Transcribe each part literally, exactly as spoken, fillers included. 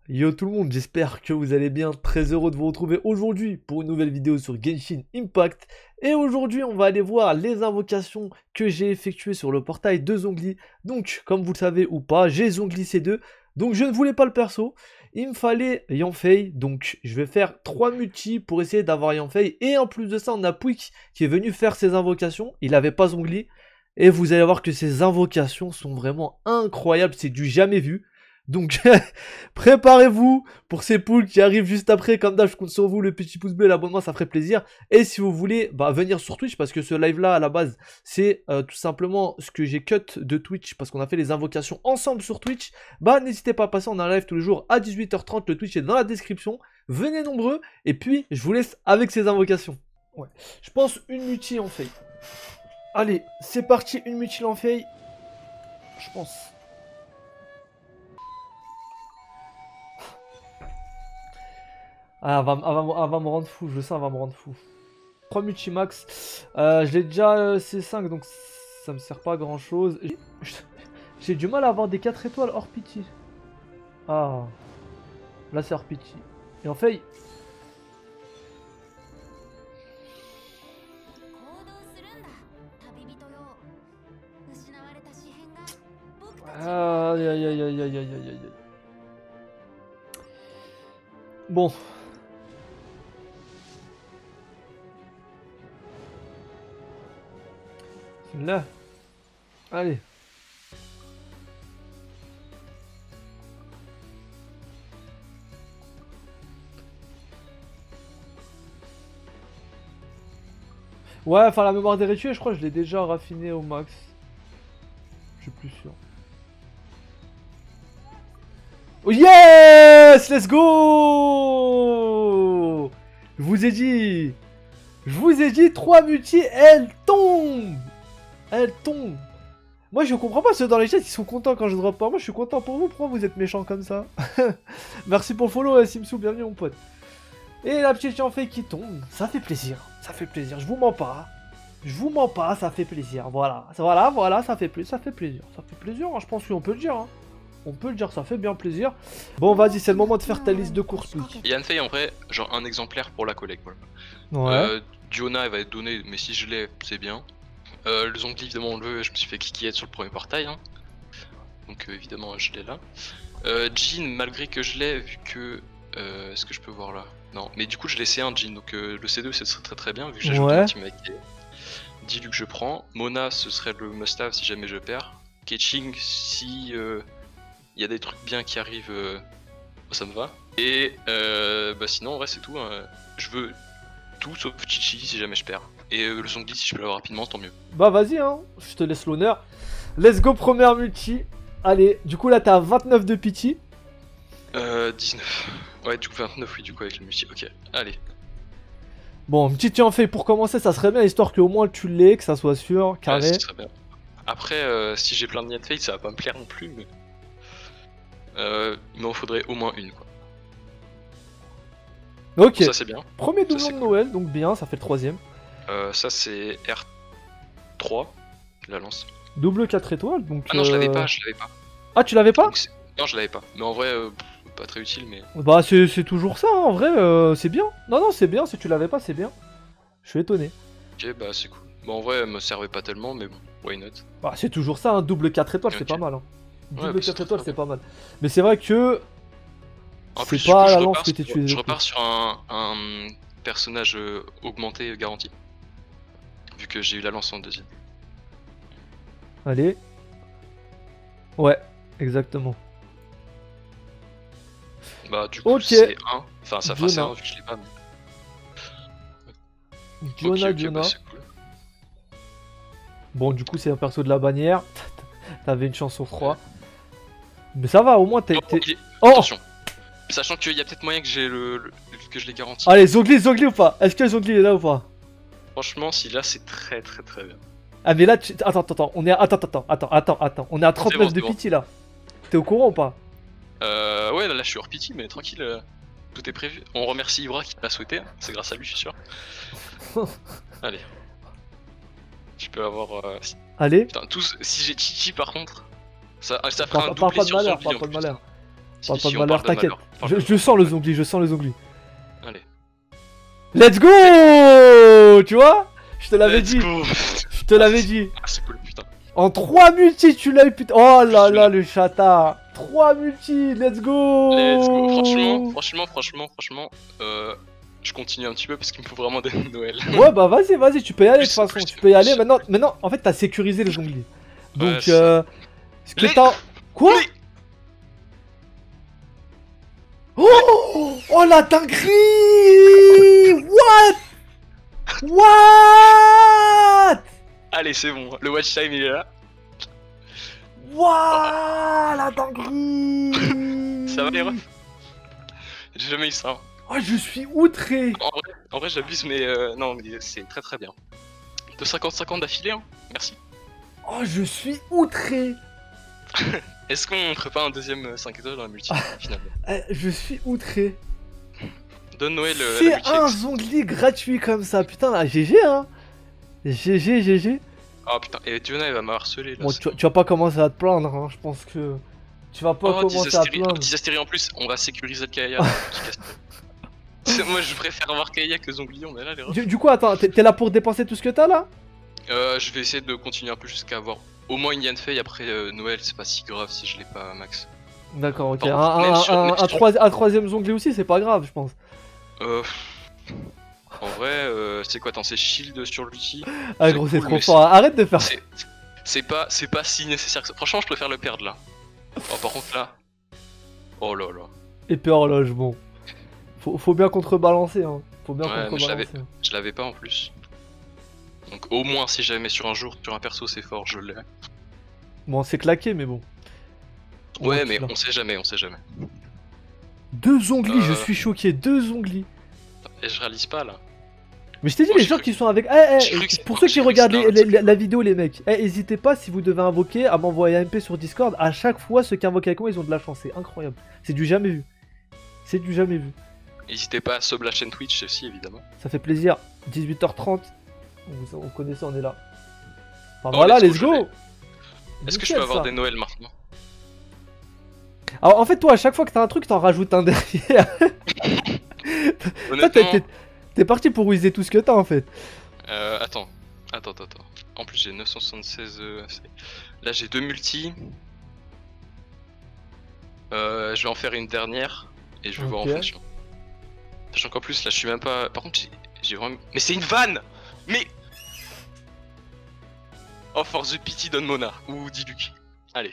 Yo tout le monde, j'espère que vous allez bien, très heureux de vous retrouver aujourd'hui pour une nouvelle vidéo sur Genshin Impact. Et aujourd'hui on va aller voir les invocations que j'ai effectuées sur le portail de Zhongli. Donc comme vous le savez ou pas, j'ai Zhongli C deux, donc je ne voulais pas le perso. Il me fallait Yanfei, donc je vais faire trois multis pour essayer d'avoir Yanfei. Et en plus de ça on a Pouic qui est venu faire ses invocations, il n'avait pas Zhongli. Et vous allez voir que ces invocations sont vraiment incroyables, c'est du jamais vu. Donc préparez-vous pour ces poules qui arrivent juste après. Comme d'hab, je compte sur vous, le petit pouce bleu, l'abonnement, ça ferait plaisir. Et si vous voulez bah, venir sur Twitch, parce que ce live là à la base c'est euh, tout simplement ce que j'ai cut de Twitch, parce qu'on a fait les invocations ensemble sur Twitch. Bah n'hésitez pas à passer, on a un live tous les jours à dix-huit heures trente, le Twitch est dans la description. Venez nombreux, et puis je vous laisse avec ces invocations. Ouais, je pense une multi en fait. Allez, c'est parti, une multi en fait. Je pense. Ah, elle va, elle, va, elle va me rendre fou, je sens, elle va me rendre fou. trois multimax. Euh, je l'ai déjà euh, C cinq, donc ça me sert pas à grand chose. J'ai du mal à avoir des quatre étoiles hors pitié. Ah. Là, c'est hors pitié. Et en fait. Aïe aïe aïe aïe aïe aïe aïe aïe. Bon. Là. Allez. Ouais, enfin la mémoire des rituels, je crois que je l'ai déjà raffiné au max. Je suis plus sûr. Oh yes! Let's go! Je vous ai dit. Je vous ai dit, trois multi, elle tombe! Elle tombe! Moi je comprends pas ceux dans les chats, ils sont contents quand je drop pas. Moi je suis content pour vous, pourquoi vous êtes méchants comme ça? Merci pour le follow, Simsou, bienvenue mon pote. Et la petite Yanfei qui tombe, ça fait plaisir, ça fait plaisir, je vous mens pas. Je vous mens pas, ça fait plaisir, voilà. Voilà, voilà, ça fait plaisir, ça fait plaisir, ça fait plaisir, hein, je pense qu'on peut le dire. Hein. On peut le dire, ça fait bien plaisir. Bon, vas-y, c'est le moment de faire ta liste de courses, Pouic. Yanfei, en vrai, genre un exemplaire pour la collègue, voilà. Ouais. Euh, Diona, elle va être donnée, mais si je l'ai, c'est bien. Euh, le Zhongli, évidemment, on le veut, je me suis fait kikillette sur le premier portail, hein. Donc euh, évidemment, je l'ai là. Euh, Jean, malgré que je l'ai, vu que... Euh, Est-ce que je peux voir là? Non, mais du coup, je l'ai C un Jean, donc euh, le C deux, ce serait très très bien, vu que j'ai ajouté Ouais. un petit mec qui est... Diluc, je prends. Mona, ce serait le must-have si jamais je perds. Keqing, si... Euh... il y a des trucs bien qui arrivent, euh, ça me va. Et euh, bah sinon en vrai c'est tout, hein. Je veux tout sauf Chichi si jamais je perds. Et euh, le Zhongli si je peux l'avoir rapidement tant mieux. Bah vas-y hein, je te laisse l'honneur. Let's go première multi. Allez, du coup là t'as vingt-neuf de pitié. Euh dix-neuf. Ouais du coup vingt-neuf oui du coup avec le multi, ok, allez. Bon, une petite Yanfei pour commencer, ça serait bien, histoire qu'au moins tu l'aies, que ça soit sûr, carré. Ouais, ça serait bien. Après euh, si j'ai plein de Yanfei ça va pas me plaire non plus mais... Euh, il m'en faudrait au moins une quoi. Ok, bon, ça c'est bien. Premier doublon Ça, de cool. Noël, donc bien, ça fait le troisième. Euh, ça c'est R trois, la lance. Double quatre étoiles, donc... Ah non je l'avais euh... pas, je l'avais pas. Ah tu l'avais pas? Non je l'avais pas, mais en vrai euh, pff, pas très utile mais... Bah c'est toujours ça, hein, en vrai, euh, c'est bien. Non non c'est bien, si tu l'avais pas c'est bien. Je suis étonné. Ok bah c'est cool. Bon en vrai elle me servait pas tellement mais bon, why not. Bah c'est toujours ça, un double quatre étoiles, Okay. c'est pas mal. Hein. Double Ouais, bah, quatre c'est étoiles très c'est pas mal. Mais c'est vrai que... En plus, C'est pas du coup, la je lance repars, que t'es tué. je repars sur un, un personnage euh, augmenté euh, garanti. Vu que j'ai eu la lance en deuxième. Allez. Ouais, exactement. Bah du coup Ok. c'est un. Enfin ça fera Diona. c'est un vu que je l'ai pas. Mais... Diona, ok, ok, Diona. bah, c'est cool. Bon, du coup, c'est un perso de la bannière. T'avais une chance sur trois. Mais ça va, au moins, t'es... Oh, il est- Oh Attention. Sachant qu'il y a peut-être moyen que j'ai le, le- que je l'ai garanti. Allez, Zhongli, Zhongli ou pas? Est-ce que Zhongli est là ou pas? Franchement, si là c'est très très très bien. Ah, mais là, tu... attends, attends, attends. On est à... Attends, attends, attends, attends, attends. On est à trente-neuf bon, de bon. pitié, là. T'es au courant ou pas? Euh, ouais, là, là je suis hors pitié, mais tranquille. euh, Tout est prévu. On remercie Ibra qui l'a souhaité. Hein. C'est grâce à lui, je suis sûr. Allez. Je peux avoir. Euh... Allez. Putain, tous. Si j'ai Chichi par contre, ça, ça fera Parle un parle doublé pas de sur malheur, Zhongli parle en pas de plus. malheur. Si, Parle pas si, de on malheur, parle de t'inquiète. malheur. Parle Je, de je malheur. sens le zongli, je sens le zongli. Allez. Let's go. Tu vois? Je te l'avais Let's dit. go. Je te l'avais dit. Ah, c'est cool, putain. En trois multi, tu l'as eu, putain. Oh là là, le chata. trois multi, let's go. Let's go. Franchement, franchement, franchement, franchement, euh, je continue un petit peu parce qu'il me faut vraiment des Noël. Ouais, bah vas-y, vas-y, tu peux y aller de toute Plus- façon. plus- Tu peux y aller. plus- Maintenant, maintenant en fait, t'as sécurisé les onglets. Donc, Ouais, c'est euh. Ce que Les- t'as. Quoi? Les- Oh, oh la dinguerie! What? What? Allez, c'est bon, le watch time il est là. What? La dinguerie! Ça va les refs? J'ai jamais eu ça. hein. Oh, je suis outré! En vrai, en vrai j'abuse, mais euh, non, mais c'est très très bien. De cinquante cinquante d'affilée, hein. Merci. Oh, je suis outré! Est-ce qu'on ferait pas un deuxième cinq étoiles dans la multi finalement? Eh, je suis outré! Donne Noël euh, la C'est multi. un zongli gratuit comme ça, putain, là, G G, hein! G G, G G. Oh putain, et Diona elle va me harceler là. Bon, c'est- tu, tu vas pas commencer à te plaindre, hein. Je pense que tu vas pas Oh, commencer à te Disastérie plaindre. Disastérie en plus, on va sécuriser le Kaya. qui casse tout. C'est- Moi je préfère avoir Kaya que Zongli, on est là les refs. Du, du coup, attends, t'es t'es là pour dépenser tout ce que t'as là? Euh, je vais essayer de continuer un peu jusqu'à avoir au moins une Yanfei. Après euh, Noël, c'est pas si grave si je l'ai pas max. D'accord, ok. Par Un, contre, même un- sur- un- même un sur- troi- un troisième zongli aussi, c'est pas grave, je pense. Euh. En vrai, euh, c'est quoi? Attends, c'est shield sur l'outil. Ah, C'est gros, c'est cool, trop mais fort. Arrête de faire ça. C'est c'est pas, c'est pas si nécessaire que ça. Franchement, je préfère le perdre là. Oh, par contre là. Oh là là. Épée horloge, bon. Faut, faut bien contrebalancer, hein. Faut bien Ouais, mais je l'avais- contrebalancer. Je l'avais pas en plus. Donc au moins, si jamais sur un jour, sur un perso, c'est fort, je l'ai. Bon, c'est claqué, mais bon. Ouais, Ouais, mais tu l'as. on sait jamais, on sait jamais. Deux zonglis, je Euh. suis choqué. Deux zonglis. Et je réalise pas là. Mais je t'ai dit, Moi, les j'ai gens cru qui sont avec. Eh, eh, j'ai cru que c'est- pour ceux qui j'ai cru que regardent c'était les- un les- truc, la, quoi. la vidéo, les mecs, eh, n'hésitez pas si vous devez invoquer à m'envoyer un M P sur Discord. À chaque fois, ceux qui invoquent avec moi, ils ont de la chance. C'est incroyable. C'est du jamais vu. C'est du jamais vu. N'hésitez pas à sub la chaîne Twitch aussi, évidemment. Ça fait plaisir. dix-huit heures trente. On, on connaît ça, on est là. Enfin, Oh, voilà, let's let's go, go. Est-ce que je Nickel, peux avoir ça. des Noëls maintenant? Alors, en fait, toi, à chaque fois que t'as un truc, t'en rajoutes un derrière. Toi, Honnêtement, t'es- t'es- t'es parti pour user tout ce que t'as, en fait. euh, attends, attends, attends, attends. En plus, j'ai neuf cent soixante-seize. euh, c'est- Là, j'ai deux multi. Euh, je vais en faire une dernière et je vais voir en Ok. fonction. Sachant qu'en plus, là, je suis même pas. Par contre, j'ai- j'ai vraiment. Mais c'est une vanne! Mais. Oh, for the pity, donne Mona ou Diluc. Allez.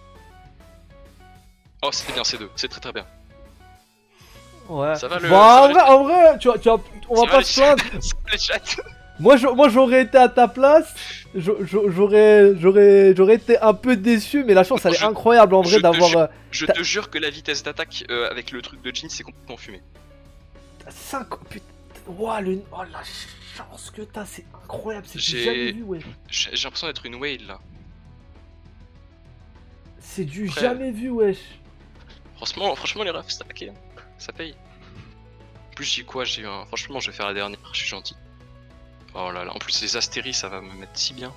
Oh, c'est bien, ces deux, c'est très très bien. Ouais. Ça va, le- Bon, ça en va, vrai, en vrai, tu vois, tu vois, on va Ça pas va, se les plaindre. chats, ça va, les chats. Moi, je- moi, j'aurais été à ta place. je- je- J'aurais, j'aurais, j'aurais été un peu déçu, mais la chance, elle est Je- incroyable en je vrai te d'avoir. jure. euh, Je T'as- te jure que la vitesse d'attaque euh, avec le truc de Jin, c'est complètement fumé. cinq. Putain. Ouah, le. Oh, la chance que t'as, c'est incroyable. C'est du J'ai- jamais vu, ouais. J'ai j'ai l'impression d'être une whale là. C'est du Après- jamais vu, wesh. Franchement, franchement les refs, ça paye. Ça paye. En plus, j'ai quoi? J'ai un. Franchement, je vais faire la dernière, je suis gentil. Oh là là, en plus, les astéries, ça va me mettre si bien.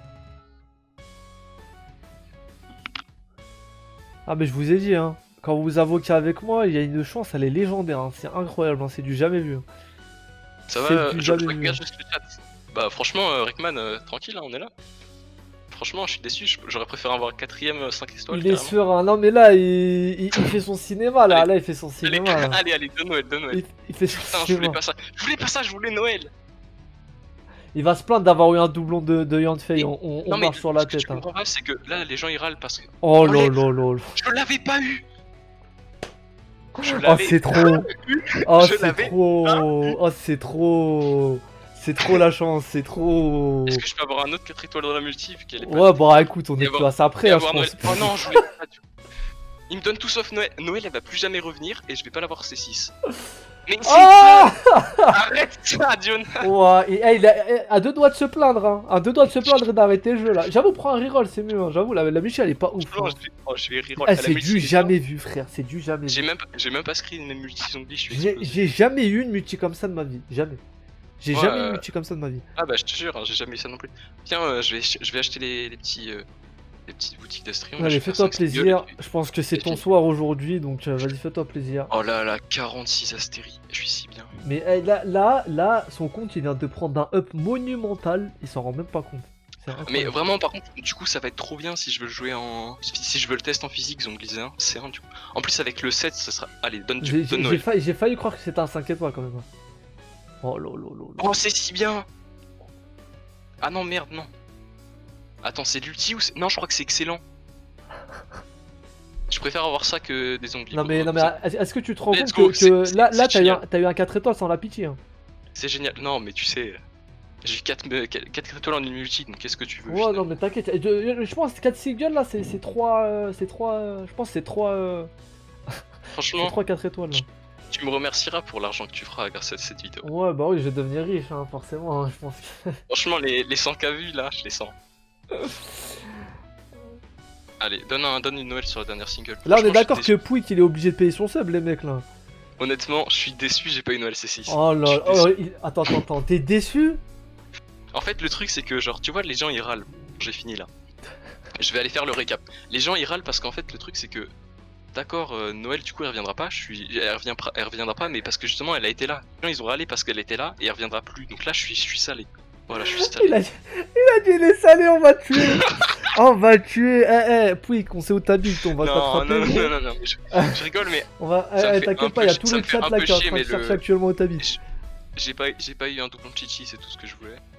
Ah, mais je vous ai dit, hein. Quand vous invoquez avec moi, il y a une chance, elle est légendaire. hein. C'est incroyable, hein. C'est du jamais vu. hein. Ça C'est va, du je jamais regarde vu. juste le chat. Bah, franchement, euh, Rickman, euh, tranquille, hein, on est là. Franchement, je suis déçu, je- j'aurais préféré avoir quatrième euh, cinq étoiles. Il est carrément. serein. Non, mais là, il, il- il fait son cinéma, là. Allez. Là, il fait son Allez, cinéma. là. allez, allez, de Noël, de Noël. Il, il fait son Putain, je cinéma. voulais pas ça. Je voulais pas ça, je voulais Noël. Il va se plaindre d'avoir eu un doublon de, de Yanfei. Mais- On, on- on Non, mais marche sur la ce que tête. je hein. comprends pas, c'est que là, les gens ils râlent parce que Oh Allez. là là là. je l'avais pas eu. Je Oh, l'avais c'est trop. Oh, Je c'est l'avais trop. Oh, c'est trop. C'est trop la chance. C'est trop. Est-ce que je peux avoir un autre quatre étoiles dans la multi vu qu'elle est pas. Ouais, bah écoute, on Et est avoir- place après, Et hein, avoir je Noël. pense. Oh non, je voulais pas du- Il me donne tout sauf Noël. Noël, elle va plus jamais revenir et je vais pas l'avoir C six. Mais c'est Ah ça. Arrête ça, Dion. Ouais, et, eh, il a eh, à deux doigts de se plaindre, hein. À deux doigts de se plaindre et d'arrêter le jeu là. J'avoue, prends un reroll, c'est mieux. hein. J'avoue, la, la Michelle elle est pas ouf. Non, hein. je vais, oh, je vais reroll. Eh, à la c'est multi, du j'ai jamais vu, frère. C'est du jamais J'ai vu. même, pas- j'ai même pas screen mes multi zombies, je suis J'ai explosé. j'ai jamais eu une multi comme ça de ma vie. Jamais. J'ai Ouais, jamais eu euh, une multi comme ça de ma vie. Ah bah je te jure, hein, j'ai jamais eu ça non plus. Tiens, euh, je, vais, je vais acheter les, les petits... euh, les petites boutiques d'Astérion. Allez, fais-toi plaisir. Je pense que c'est ton soir aujourd'hui, donc euh, vas-y, fais-toi plaisir. Oh là là, quarante-six Astérie, je suis si bien. Mais eh, là, là, là, son compte, il vient de prendre un up monumental. Il s'en rend même pas compte. Mais vraiment, par contre, du coup, ça va être trop bien si je veux le jouer en. Si je veux le test en physique, Zonglize un, c'est un du coup. En plus, avec le sept, ça sera. Allez, donne du J'ai donne failli, failli croire que c'était un cinq étoiles quand même. Oh là là là. Oh, c'est si bien. Ah non, merde, non. Attends, c'est l'ulti ou c'est. Non, je crois que c'est excellent. Je préfère avoir ça que des zombies. Non, mais, non, mais est-ce que tu te rends Let's compte go, que, que là, là t'as eu, un, eu un quatre étoiles sans la pitié hein. C'est génial. Non, mais tu sais. J'ai eu quatre, quatre étoiles en une multi, donc qu'est-ce que tu veux? Ouais, finalement. Non, mais t'inquiète. Je, je pense que quatre singles là, c'est trois. Euh, c'est trois. Euh, je pense que c'est trois. Euh... Franchement. trois quatre étoiles. Là. Tu me remercieras pour l'argent que tu feras grâce à cette vidéo. Ouais, bah oui, je vais devenir riche, hein, forcément, hein, je pense. Que... Franchement, les, les cent K vus là, je les sens. Allez, donne, un, donne une Noël sur la dernière single. Là, on est d'accord que Pouic il est obligé de payer son sub, les mecs là. Honnêtement, je suis déçu, j'ai pas eu Noël C six. Oh là, oh, il... attends, attends, attends, t'es déçu? En fait, le truc c'est que, genre, tu vois, les gens ils râlent. J'ai fini là. Je vais aller faire le récap. Les gens ils râlent parce qu'en fait, le truc c'est que. D'accord, euh, Noël du coup elle reviendra pas, je suis... elle, revient... elle reviendra pas, mais parce que justement elle a été là. Les gens ils ont râlé parce qu'elle était là et elle reviendra plus. Donc là je suis, je suis salé. Voilà, je suis salé. Il a, il a dit il est salé, on va tuer. On va tuer. Eh, eh, Pouic, on sait où t'habites, on va t'attraper. Non, non, non, non, non, mais je, je rigole, mais. On va. Eh, t'inquiète pas, il y a tout le chat là qui est en train de chercher actuellement où t'habites. J'ai pas, j'ai pas eu un doublon de Chichi, c'est tout ce que je voulais.